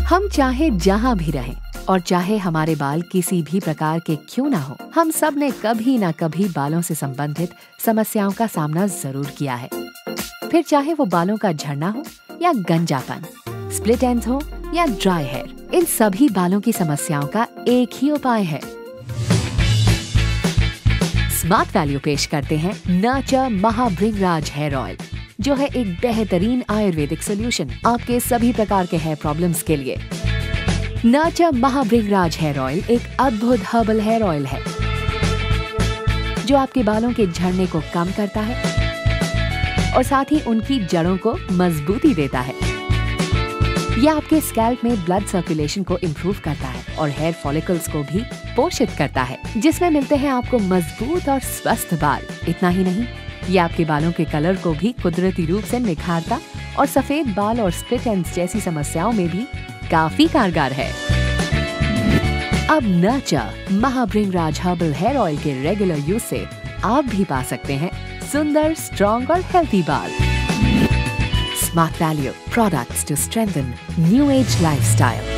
हम चाहे जहाँ भी रहें और चाहे हमारे बाल किसी भी प्रकार के क्यों ना हो, हम सब ने कभी ना कभी बालों से संबंधित समस्याओं का सामना जरूर किया है। फिर चाहे वो बालों का झड़ना हो या गंजापन, स्प्लिट एंड्स हो या ड्राई हेयर, इन सभी बालों की समस्याओं का एक ही उपाय है। स्मार्ट वैल्यू पेश करते हैं नर्चर महाभृंगराज हेयर ऑयल, जो है एक बेहतरीन आयुर्वेदिक सोल्यूशन आपके सभी प्रकार के हेयर प्रॉब्लम्स के लिए। नर्चर महाभृंगराज हेयर ऑयल एक अद्भुत हर्बल हेयर ऑयल है जो आपके बालों के झड़ने को कम करता है और साथ ही उनकी जड़ों को मजबूती देता है। यह आपके स्कैल्प में ब्लड सर्कुलेशन को इम्प्रूव करता है और हेयर फॉलिकल्स को भी पोषित करता है, जिसमें मिलते हैं आपको मजबूत और स्वस्थ बाल। इतना ही नहीं, ये आपके बालों के कलर को भी कुदरती रूप से निखारता और सफेद बाल और स्प्लिट एंड्स जैसी समस्याओं में भी काफी कारगर है। अब nurture Mahabhringraj herbal hair oil के रेगुलर यूज से आप भी पा सकते हैं सुंदर, स्ट्रॉन्ग और हेल्थी बाल। Smart value products to strengthen new age lifestyle.